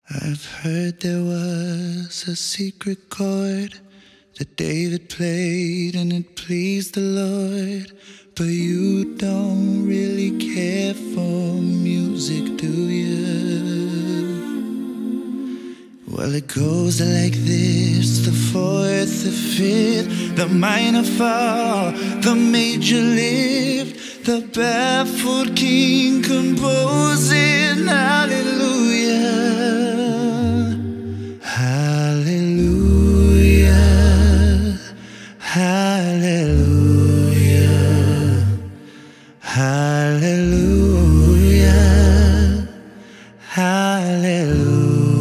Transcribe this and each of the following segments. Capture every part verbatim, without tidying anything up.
I've heard there was a secret chord that David played and it pleased the Lord. But you don't really care for music, do you? Well, it goes like this: the fourth, the fifth, the minor fall, the major lift, the baffled king composing hallelujah. Hallelujah, hallelujah, hallelujah, hallelujah.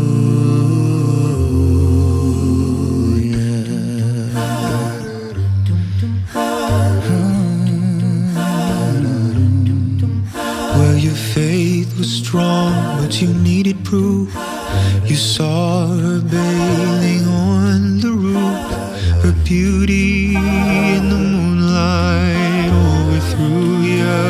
Well, your faith was strong, but you needed proof. You saw her bathing on the roof, her beauty in the moonlight overthrew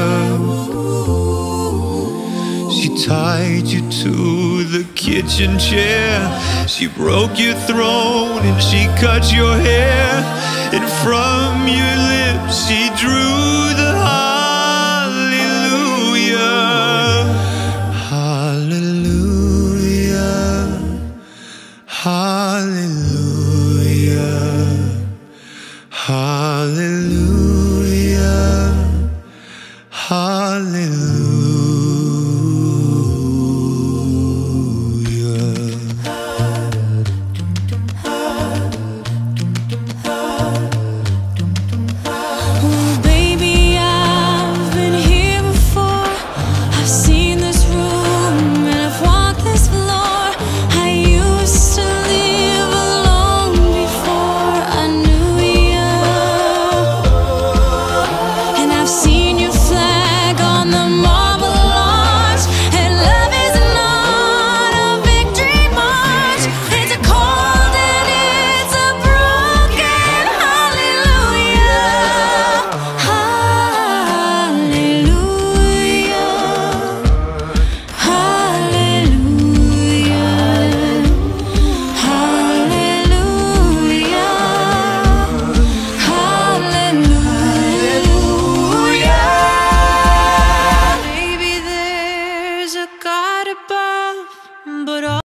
you. She tied you to the kitchen chair, she broke your throne and she cut your hair, and from your lips she drew the heart.